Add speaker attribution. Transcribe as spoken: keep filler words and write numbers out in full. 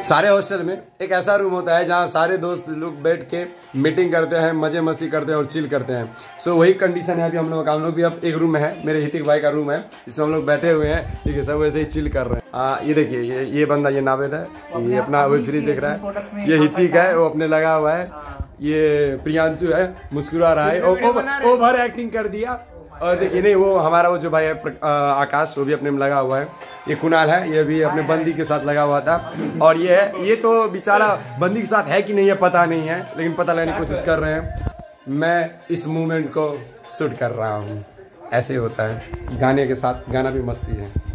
Speaker 1: सारे हॉस्टल में एक ऐसा रूम होता है जहाँ सारे दोस्त लोग बैठ के मीटिंग करते हैं, मजे मस्ती करते हैं और चिल करते हैं। सो so, वही कंडीशन है अभी हम लोग का। हम लोग भी अब एक रूम में है, मेरे हितिक भाई का रूम है, इसमें हम लोग बैठे हुए हैं, ठीक है, सब वैसे ही चिल कर रहे हैं। आ, ये देखिए, ये ये बंदा, ये नावेद है, ये अपना वेब सीरीज देख रहा है। ये हितिक है, वो अपने लगा हुआ है। ये प्रियांशु है, मुस्कुरा रहा है, ओवर एक्टिंग कर दिया। और देखिए नहीं, वो हमारा वो जो भाई है आकाश, वो भी अपने में लगा हुआ है। ये कुणाल है, ये भी अपने बंदी के साथ लगा हुआ था। और ये है, ये तो बेचारा बंदी के साथ है कि नहीं है पता नहीं है, लेकिन पता लगाने की कोशिश कर रहे हैं। मैं इस मूवमेंट को शूट कर रहा हूँ। ऐसे होता है, गाने के साथ, गाना भी मस्ती है।